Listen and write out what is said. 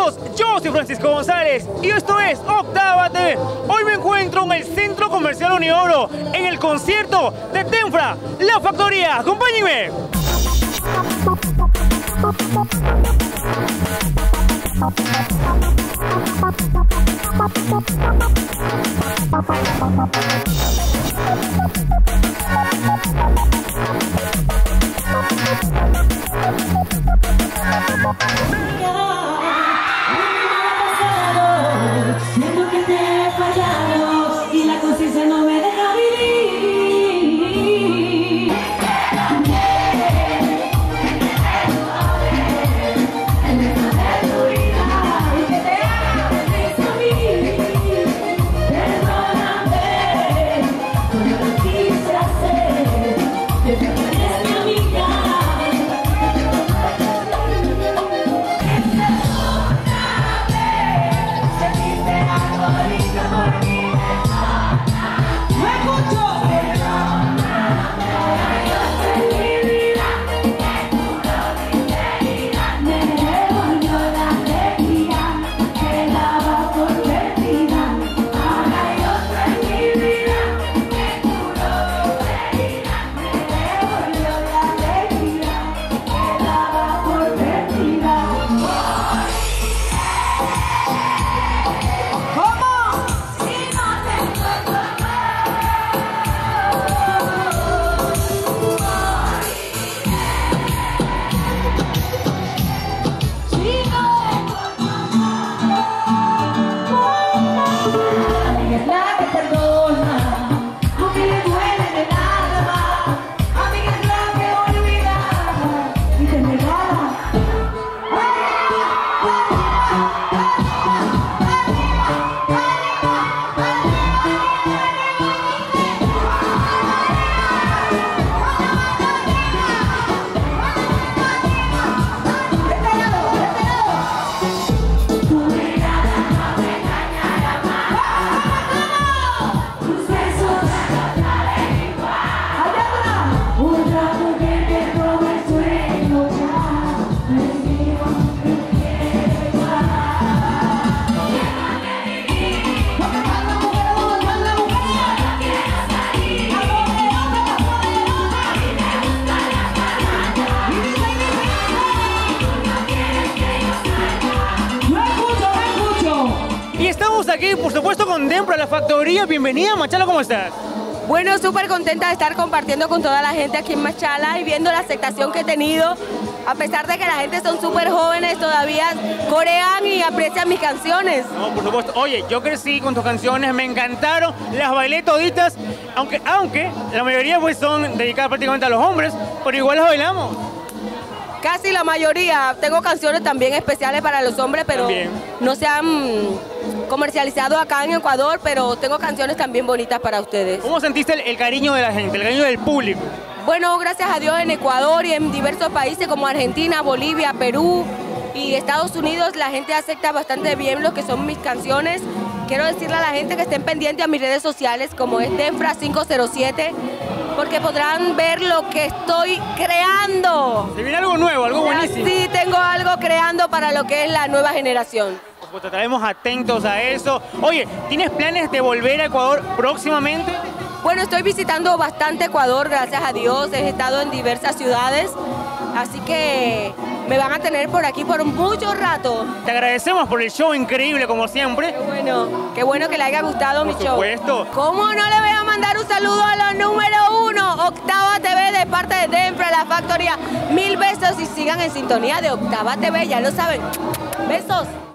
todos, yo soy Francisco González y esto es Octava TV. Hoy me encuentro en el Centro Comercial Unioro, en el concierto de Tenfra, La Factoría. ¡Acompáñenme! Siento que te he fallado y la conciencia no me deja vivir. En esta de tu vida y que te haga feliz a mí. Perdóname, no lo quise hacer, desde que eres mi amiga. Aquí, por supuesto, con Tenfra, La Factoría. Bienvenida, Machala, ¿cómo estás? Bueno, súper contenta de estar compartiendo con toda la gente aquí en Machala y viendo la aceptación que he tenido. A pesar de que la gente son súper jóvenes, todavía corean y aprecian mis canciones. No, por supuesto. Oye, yo crecí con tus canciones, me encantaron, las bailé toditas, aunque la mayoría pues son dedicadas prácticamente a los hombres, pero igual las bailamos. Casi la mayoría. Tengo canciones también especiales para los hombres, pero también no se han comercializado acá en Ecuador, pero tengo canciones también bonitas para ustedes. ¿Cómo sentiste el cariño de la gente, el cariño del público? Bueno, gracias a Dios en Ecuador y en diversos países como Argentina, Bolivia, Perú y Estados Unidos, la gente acepta bastante bien lo que son mis canciones. Quiero decirle a la gente que estén pendientes a mis redes sociales como es Tenfra 507, porque podrán ver lo que estoy creando. Se viene algo nuevo, algo buenísimo. Sí, tengo algo creando para lo que es la nueva generación. Pues estaremos atentos a eso. Oye, ¿tienes planes de volver a Ecuador próximamente? Bueno, estoy visitando bastante Ecuador, gracias a Dios. He estado en diversas ciudades, así que me van a tener por aquí por mucho rato. Te agradecemos por el show increíble, como siempre. Qué bueno que le haya gustado mi show. Por supuesto. ¿Cómo no le voy a mandar un saludo a los número 1? Octava TV de parte de Tenfra, La Factoría. 1000 besos y sigan en sintonía de Octava TV, ya lo saben. Besos.